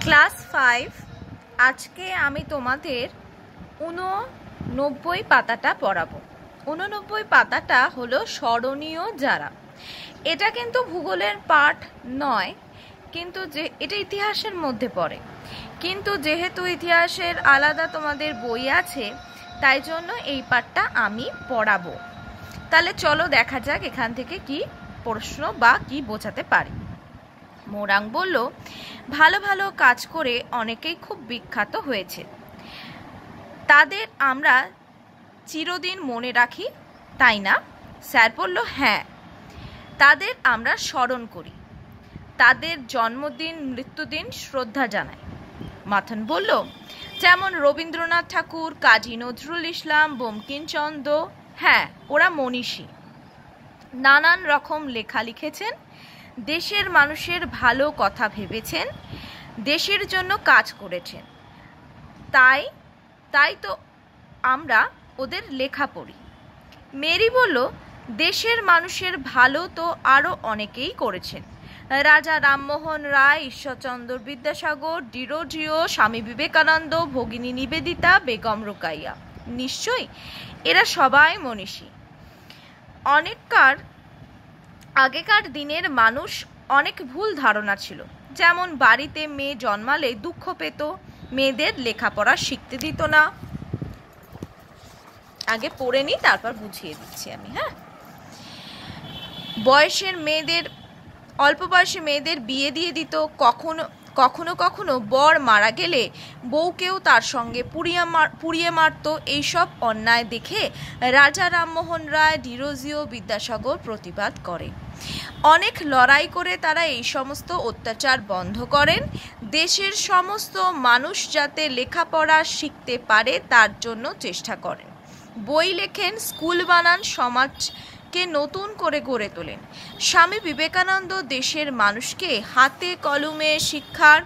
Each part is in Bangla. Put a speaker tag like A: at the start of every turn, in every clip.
A: ক্লাস 5 আজকে আমি তোমাদের 89 পাতাটা পড়াবো। 89 পাতাটা হলো স্মরণীয় যারা। এটা কিন্তু ভূগোলের পাঠ নয়, কিন্তু যে এটা ইতিহাসের মধ্যে পড়ে, কিন্তু যেহেতু ইতিহাসের আলাদা তোমাদের বই আছে তাই জন্য এই পাঠটা আমি পড়াবো। তাহলে চলো দেখা যাক এখান থেকে কি প্রশ্ন বা কি বোঝাতে পারি। মোরাং বলল, ভালো ভালো কাজ করে অনেকেই খুব বিখ্যাত হয়েছে, তাদের আমরা চিরদিন মনে রাখি, তাই না? স্যার বলল, হ্যাঁ, তাদের আমরা স্মরণ করি, তাদের জন্মদিন মৃত্যুদিন শ্রদ্ধা জানাই। মাথন বলল, যেমন রবীন্দ্রনাথ ঠাকুর, কাজী নজরুল ইসলাম, বঙ্কিমচন্দ্র, হ্যাঁ, ওরা মনীষী, নানান রকম লেখা লিখেছেন, দেশের মানুষের ভালো কথা ভেবেছেন, দেশের জন্য কাজ করেছেন, তাই তো আমরা ওদের লেখা পড়ি। মেরি বলল, দেশের মানুষের ভালো তো আরও অনেকেই করেছেন, রাজা রামমোহন রায়, ঈশ্বরচন্দ্র বিদ্যাসাগর, ডিরোজিও, স্বামী বিবেকানন্দ, ভগিনী নিবেদিতা, বেগম রোকাইয়া, নিশ্চয়ই এরা সবাই মনীষী। আগেকার দিনের মানুষ অনেক ভুল ধারণা ছিল, যেমন বাড়িতে মেয়ে জন্মালে দুঃখ পেত, মেয়েদের লেখাপড়া শিখতে দিত না। আগে পড়ে নি, তারপর বুঝিয়ে দিচ্ছি আমি। হ্যাঁ, অল্প বয়সে মেয়েদের বিয়ে দিয়ে দিত, কখনো বর মারা গেলে বউকেও তার সঙ্গে পুড়িয়ে মারত। এইসব অন্যায় দেখে রাজা রামমোহন রায়, ডিরোজিও, বিদ্যাসাগর প্রতিবাদ করে। অনেক লড়াই করে তারা এই সমস্ত অত্যাচার বন্ধ করেন। দেশের সমস্ত মানুষ যাতে লেখাপড়া শিখতে পারে তার জন্য চেষ্টা করেন। বই লেখেন, স্কুল বানান, সমাজকে নতুন করে গড়ে তোলেন। স্বামী বিবেকানন্দ দেশের মানুষকে হাতে কলমে শিক্ষার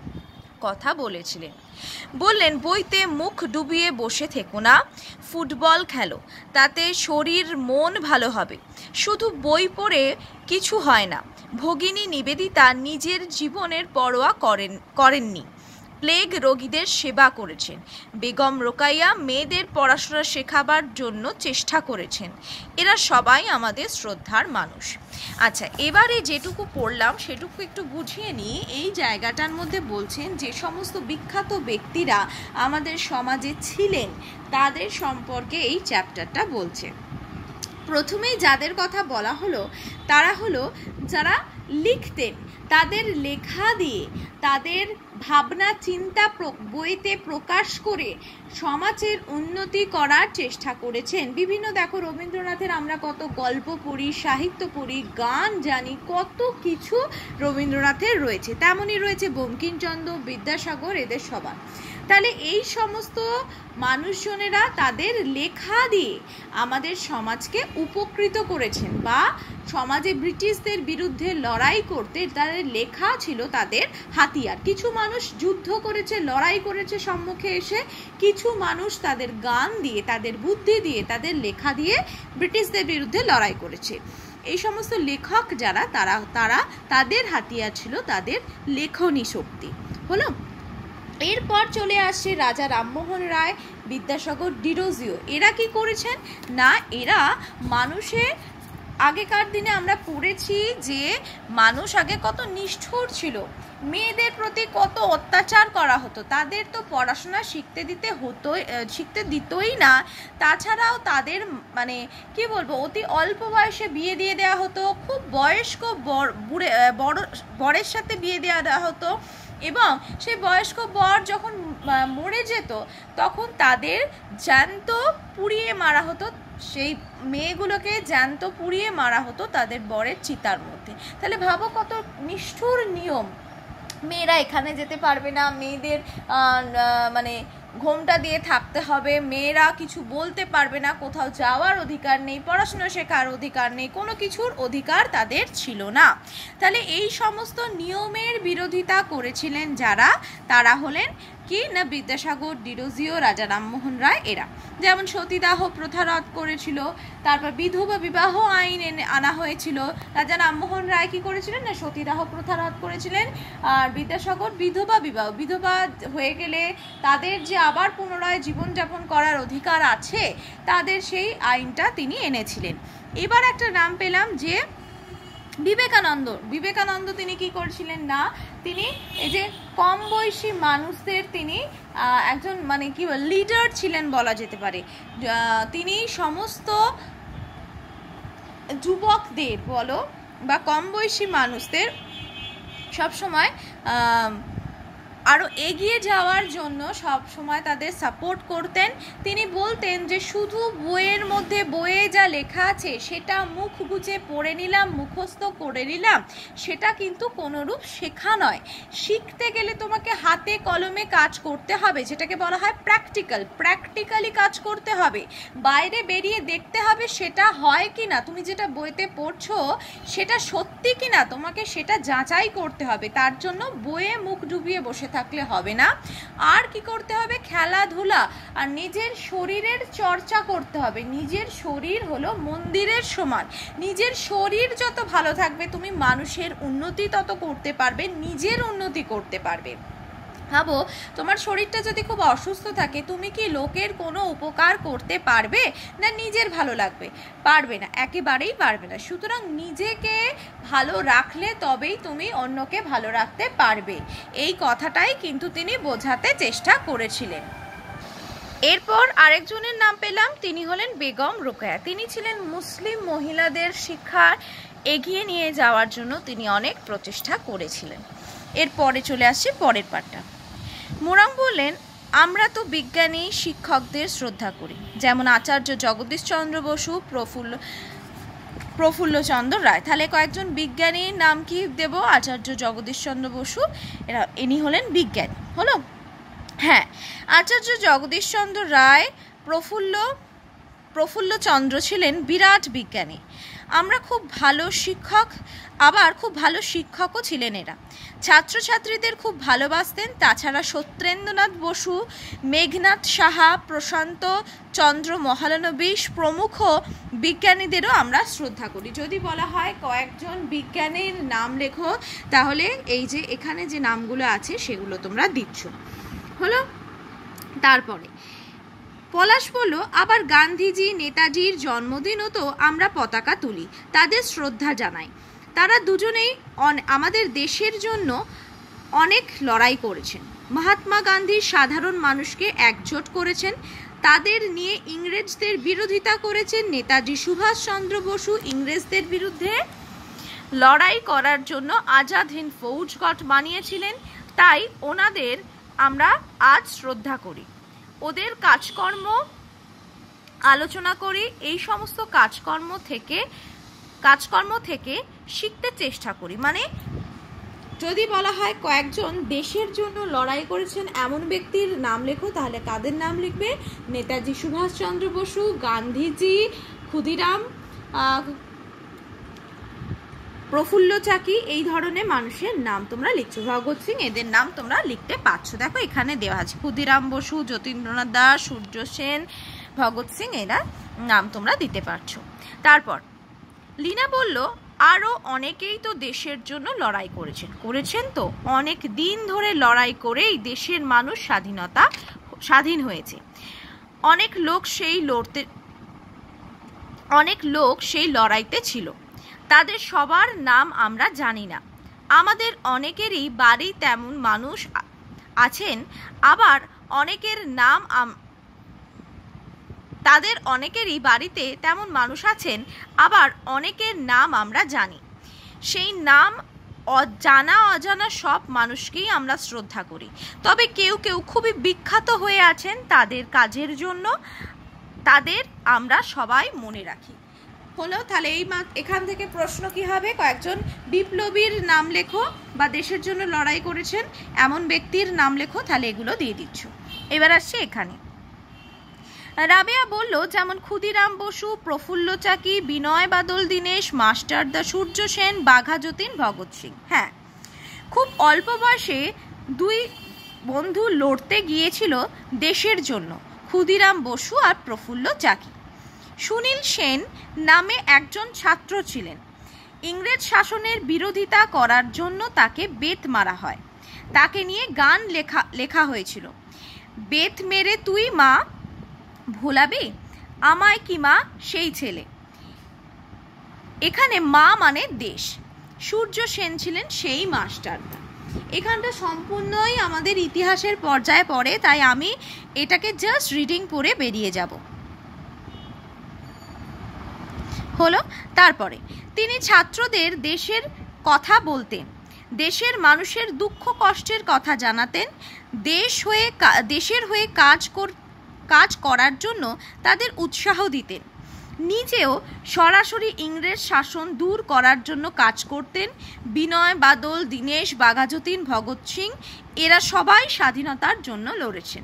A: কথা বলেছিলেন। বললেন, বইতে মুখ ডুবিয়ে বসে থেকো না, ফুটবল খেলো, তাতে শরীর মন ভালো হবে। শুধু বই পড়ে কিছু হয় না। ভগিনী নিবেদিতা নিজের জীবনের পরোয়া করেননি, প্লেগ রোগীদের সেবা করেছেন। বেগম রোকাইয়া মেয়েদের পড়াশোনা শেখাবার জন্য চেষ্টা করেছেন। এরা সবাই আমাদের শ্রদ্ধার মানুষ। আচ্ছা, এবারে যেটুকু পড়লাম সেটুকু একটু বুঝিয়ে নিই। এই জায়গাটার মধ্যে বলছেন যে সমস্ত বিখ্যাত ব্যক্তিরা আমাদের সমাজে ছিলেন তাদের সম্পর্কে এই চ্যাপ্টারটা বলছে। প্রথমেই যাদের কথা বলা হলো তারা হলো যারা লিখতেন, তাদের লেখা দিয়ে তাদের ভাবনা চিন্তা বইতে প্রকাশ করে সমাজের উন্নতি করার চেষ্টা করেছেন। বিভিন্ন দেখো, রবীন্দ্রনাথের আমরা কত গল্প পড়ি, সাহিত্য পড়ি, গান জানি, কত কিছু রবীন্দ্রনাথের রয়েছে, তেমনই রয়েছে বঙ্কিমচন্দ্র, বিদ্যাসাগর, এদের সবার। তাহলে এই সমস্ত মানুষজনেরা তাদের লেখা দিয়ে আমাদের সমাজকে উপকৃত করেছেন, বা সমাজে ব্রিটিশদের বিরুদ্ধে লড়াই করতে তাদের লেখা ছিল তাদের হাতিয়ার। কিছু মানুষ যুদ্ধ করেছে, লড়াই করেছে সম্মুখে এসে, কিছু মানুষ তাদের গান দিয়ে, তাদের বুদ্ধি দিয়ে, তাদের লেখা দিয়ে ব্রিটিশদের বিরুদ্ধে লড়াই করেছে। এই সমস্ত লেখক যারা তাদের হাতিয়ার ছিল তাদের লেখনী শক্তি। হলো, এরপর চলে আসছে রাজা রামমোহন রায়, বিদ্যাসাগর, ডিরোজিও। এরা কি করেছেন না, এরা মানুষের আগেকার দিনে আমরা পড়েছি যে মানুষ আগে কত নিষ্ঠুর ছিল, মেয়েদের প্রতি কত অত্যাচার করা হতো, তাদের তো পড়াশোনা শিখতে দিতই না। তাছাড়াও তাদের কি বলবো, অতি অল্প বয়সে বিয়ে দিয়ে দেওয়া হতো, খুব বয়স্ক বরের সাথে বিয়ে দেওয়া হতো, এবং সেই বয়স্ক বর যখন মরে যেত তখন তাদের জ্যান্ত পুড়িয়ে মারা হতো, সেই মেয়েগুলোকে জ্যান্ত পুড়িয়ে মারা হতো তাদের বরের চিতার মধ্যে। তাহলে ভাবো কত নিষ্ঠুর নিয়ম। মেয়েরা এখানে যেতে পারবে না, মেয়েদের ঘোমটা দিয়ে থাকতে হবে, মেয়েরা কিছু বলতে পারবে না, কোথাও যাওয়ার অধিকার নেই, পড়াশোনা শেখার অধিকার নেই, কোনো কিছুর অধিকার তাদের ছিল না। তাহলে এই সমস্ত নিয়মের বিরোধিতা করেছিলেন যারা, তারা হলেন কি না বিদ্যাসাগর, ডিরোজিও, রাজা রামমোহন রায় এরা। যেমন সতীদাহ প্রথা রদ করেছিল, তারপর বিধবা বিবাহ আইন আনা হয়েছিল। রাজা রামমোহন রায় কি করেছিলেন না সতীদাহ প্রথা রদ করেছিলেন, আর বিদ্যাসাগর বিধবা হয়ে গেলে তাদের যে আবার পুনরায় জীবনযাপন করার অধিকার আছে তাদের সেই আইনটা তিনি এনেছিলেন। এবার একটা নাম পেলাম যে বিবেকানন্দ তিনি কি করেছিলেন না তিনি এই যে কম বয়সী মানুষদের তিনি একজন মানে কি লিডার ছিলেন বলা যেতে পারে। তিনি সমস্ত যুবকদের বলো বা কম বয়সী মানুষদের সবসময় আরও এগিয়ে যাওয়ার জন্য সব সময় তাদের সাপোর্ট করতেন। তিনি বলতেন যে শুধু বইয়ের মধ্যে বইয়ে যা লেখা আছে সেটা মুখ বুঝে পড়ে নিলাম, মুখস্থ করে নিলাম, সেটা কিন্তু কোনোরূপ শেখা নয়। শিখতে গেলে তোমাকে হাতে কলমে কাজ করতে হবে, যেটাকে বলা হয় প্র্যাকটিক্যালি কাজ করতে হবে। বাইরে বেরিয়ে দেখতে হবে সেটা হয় কি না, তুমি যেটা বইতে পড়ছো সেটা সত্যি কি না, তোমাকে সেটা যাচাই করতে হবে। তার জন্য বইয়ে মুখ ডুবিয়ে বসে থাকলে হবে না। আর কি করতে হবে, খেলাধুলা আর নিজের শরীরের চর্চা করতে হবে। নিজের শরীর হলো মন্দিরের সমান, নিজের শরীর যত ভালো থাকবে তুমি মানুষের উন্নতি তত করতে পারবে, নিজের উন্নতি করতে পারবে। ভাবো তোমার শরীরটা যদি খুব অসুস্থ থাকে তুমি কি লোকের কোনো উপকার করতে পারবে না? নিজের ভালো লাগবে? পারবে না, একেবারেই পারবে না। সুতরাং নিজেকে ভালো রাখলে তবেই তুমি অন্যকে ভালো রাখতে পারবে, এই কথাটাই কিন্তু তিনি বোঝাতে চেষ্টা করেছিলেন। এরপর আরেকজনের নাম পেলাম, তিনি হলেন বেগম রোকেয়া। তিনি ছিলেন মুসলিম মহিলাদের শিক্ষা এগিয়ে নিয়ে যাওয়ার জন্য তিনি অনেক প্রচেষ্টা করেছিলেন। এরপরে চলে আসছি পরের পাঠটা। মোরাম বললেন, আমরা তো বিজ্ঞানী শিক্ষকদের শ্রদ্ধা করি, যেমন আচার্য জগদীশচন্দ্র বসু, প্রফুল্লচন্দ্র রায়। তাহলে কয়েকজন বিজ্ঞানীর নাম কি দেব? আচার্য জগদীশচন্দ্র বসু, ইনি হলেন বিজ্ঞানী, হলো? হ্যাঁ, আচার্য জগদীশচন্দ্র রায়, প্রফুল্লচন্দ্র ছিলেন বিরাট বিজ্ঞানী। আমরা খুব ভালো শিক্ষক, আবার খুব ভালো শিক্ষকও ছিলেন এরা। ছাত্রছাত্রীদের খুব ভালোবাসতেন। তাছাড়া সত্যেন্দ্রনাথ বসু, মেঘনাথ সাহা, প্রশান্ত চন্দ্র মহালানবিশ প্রমুখ বিজ্ঞানীদেরও আমরা শ্রদ্ধা করি। যদি বলা হয় কয়েকজন বিজ্ঞানীর নাম লেখো, তাহলে এই যে এখানে যে নামগুলো আছে সেগুলো তোমরা দিচ্ছ, হলো? তারপরে পলাশ বলল, আবার গান্ধীজি নেতাজির জন্মদিনও তো আমরা পতাকা তুলি, তাদের শ্রদ্ধা জানাই। তারা দুজনেই আমাদের দেশের জন্য অনেক লড়াই করেছেন। মহাত্মা গান্ধী সাধারণ মানুষকে একজোট করেছেন, তাদের নিয়ে ইংরেজদের বিরোধিতা করেছেন। নেতাজি সুভাষচন্দ্র বসু ইংরেজদের বিরুদ্ধে লড়াই করার জন্য আজাদ হিন্দ ফৌজ বানিয়েছিলেন, তাই ওনাদের আমরা আজ শ্রদ্ধা করি, ওদের কাজকর্ম আলোচনা করি, এই সমস্ত কাজকর্ম থেকে শিখতে চেষ্টা করি। মানে যদি বলা হয় কয়েকজন দেশের জন্য লড়াই করেছেন এমন ব্যক্তির নাম লেখো, তাহলে কাদের নাম লিখবে? নেতাজি সুভাষচন্দ্র বসু, গান্ধীজি, ক্ষুদিরাম, প্রফুল্ল চাকি, এই ধরনের মানুষের নাম তোমরা লিখছো। ভগৎ সিং, এদের নাম তোমরা লিখতে পারছো। দেখো এখানে দেওয়া আছে ক্ষুদিরাম বসু, যতীন্দ্রনাথ দাস, সূর্য সেন, ভগৎ সিং, এরা নাম তোমরা দিতে পারছো। তারপর লীনা বলল, আরও অনেকেই তো দেশের জন্য লড়াই করেছেন তো, অনেক দিন ধরে লড়াই করেই দেশের মানুষ স্বাধীন হয়েছে। অনেক লোক সেই লড়াইতে ছিল, তাদের সবার নাম আমরা জানি না। আমাদের অনেকেরই বাড়ি তেমন মানুষ আছেন, আবার অনেকের নাম আমরা জানি। সেই নাম জানা অজানা সব মানুষকেই আমরা শ্রদ্ধা করি। তবে কেউ কেউ খুবই বিখ্যাত হয়ে আছেন তাদের কাজের জন্য, তাদের আমরা সবাই মনে রাখি। হলো? তাহলে এখান থেকে প্রশ্ন কি হবে? কয়েকজন বিপ্লবীর নাম লেখো বা দেশের জন্য লড়াই করেছেন এমন ব্যক্তির নাম লেখো, তাহলে এগুলো দিয়ে দিচ্ছ। এবার আসছে এখানে। রাবেয়া বলল, যেমন ক্ষুদিরাম বসু, প্রফুল্ল চাকি, বিনয় বাদল দীনেশ, মাস্টারদা সূর্য সেন, বাঘা যতীন, ভগৎ সিং। হ্যাঁ, খুব অল্প বয়সে বন্ধু লড়তে গিয়েছিল দেশের জন্য, ক্ষুদিরাম বসু আর প্রফুল্ল চাকি। সুনীল সেন নামে একজন ছাত্র ছিলেন। ইংরেজ শাসনের বিরোধিতা করার জন্য তাকে বেত মারা হয়। তাকে নিয়ে গান লেখা হয়েছিল। বেত মেরে তুই মা ভোলাবি, আমায় কি মা সেই ছেলে। এখানে মা মানে দেশ। সূর্য সেন ছিলেন সেই মাস্টারটা। এখানটা সম্পূর্ণই আমাদের ইতিহাসের পর্যায়ে পড়ে, তাই আমি এটাকে জাস্ট রিডিং পড়ে বেরিয়ে যাব। হলো, তারপরে তিনি ছাত্রদের দেশের কথা বলতেন, দেশের মানুষের দুঃখ কষ্টের কথা জানাতেন, দেশের হয়ে কাজ করার জন্য তাদের উৎসাহ দিতেন। নিজেও সরাসরি ইংরেজ শাসন দূর করার জন্য কাজ করতেন। বিনয় বাদল, দীনেশ, বাঘাযতীন, ভগৎ সিং এরা সবাই স্বাধীনতার জন্য লড়েছেন।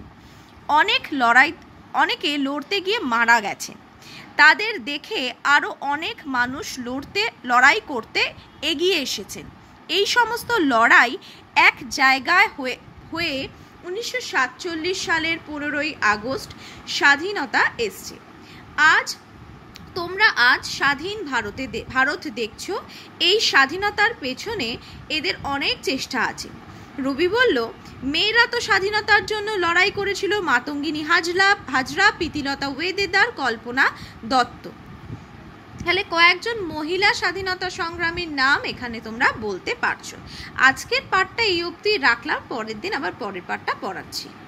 A: অনেকে লড়তে গিয়ে মারা গেছেন। তাদের দেখে আরও অনেক মানুষ লড়াই করতে এগিয়ে এসেছেন। এই সমস্ত লড়াই এক জায়গায় হয়ে 1947 সালের 15ই আগস্ট স্বাধীনতা এসছে। তোমরা আজ স্বাধীন ভারত দেখছো। এই স্বাধীনতার পেছনে এদের অনেক চেষ্টা আছে। রবি বলল, মেয়েরা তো স্বাধীনতার জন্য লড়াই করেছিল, মাতঙ্গিনী হাজরা, প্রীতিলতা ওয়েদেদার, কল্পনা দত্ত। তাহলে কয়েকজন মহিলা স্বাধীনতা সংগ্রামীর নাম এখানে তোমরা বলতে পারছো। আজকের পাঠটা এই অবধি রাখলাম, পরের দিন আবার পরের পাঠটা পড়াচ্ছি।